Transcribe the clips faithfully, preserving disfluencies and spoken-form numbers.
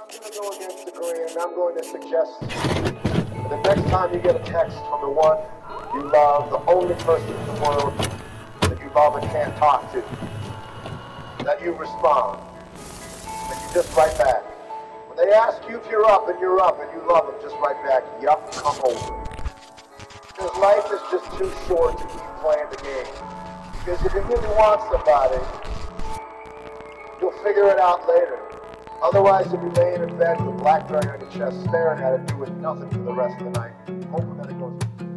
I'm going to go against the grain, and I'm going to suggest the next time you get a text from the one you love, the only person in the world that you love and can't talk to, that you respond, that you just write back. When they ask you if you're up and you're up and you love them, just write back, yup, come over. Because life is just too short to keep playing the game. Because if you really want somebody, you'll figure it out later. Otherwise, you'll be laying in bed with a blackberry on your chest, staring at it, doing nothing for the rest of the night, hoping that it goes.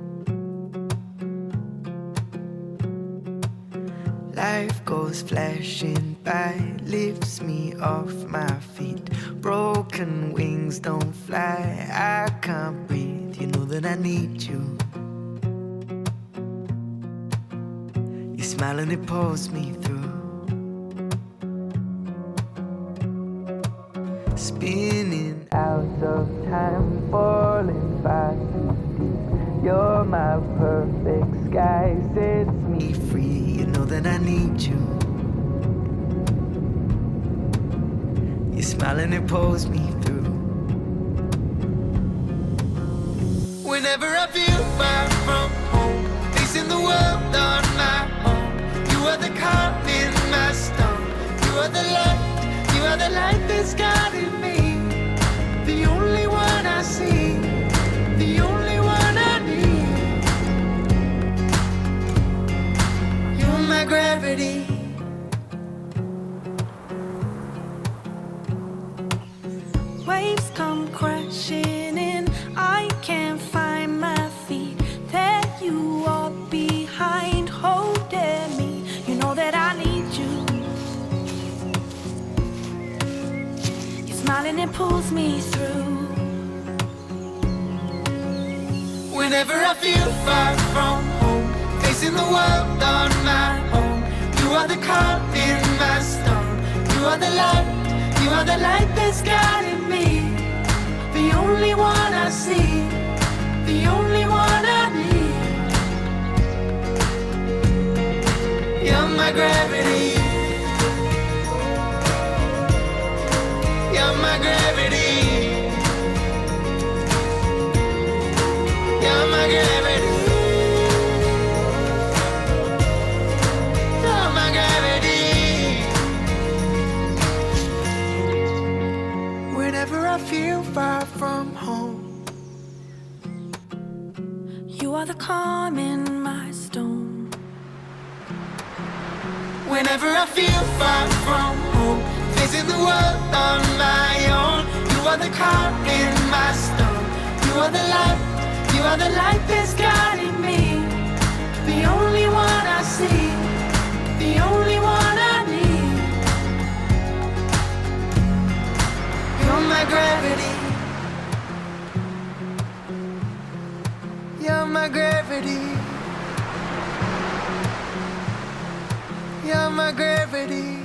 Life goes flashing by, lifts me off my feet. Broken wings don't fly, I can't breathe. You know that I need you. Your smile and it pulls me through. Spinning out of time, falling far too deep. You're my perfect sky, sets me free. You know that I need you. Your smile and it pulls me through. Whenever I feel far from home, facing the world on my own, you are the calm in my storm. You are the light, you are the light that's guiding me. The only one I see, the only one I need. You're my gravity. Waves come crashing in, I can't find my feet. There you are behind, holding me. You know that I need you. You're smiling, it pulls me through. Whenever I feel far from home, facing the world on my own, you are the calm in my storm. You are the light, you are the light that's guiding me. The only one I see, the only one I need. You're my gravity. You're my gravity. You're my gravity. You're my gravity. Whenever I feel far from home, You are the calm in my storm. whenever I feel far from home, facing the world on my own, you are the calm in my storm. You are the light, you are the light that's guiding me. The only one I see, the only one I need. You're my gravity. You're my gravity. You're my gravity.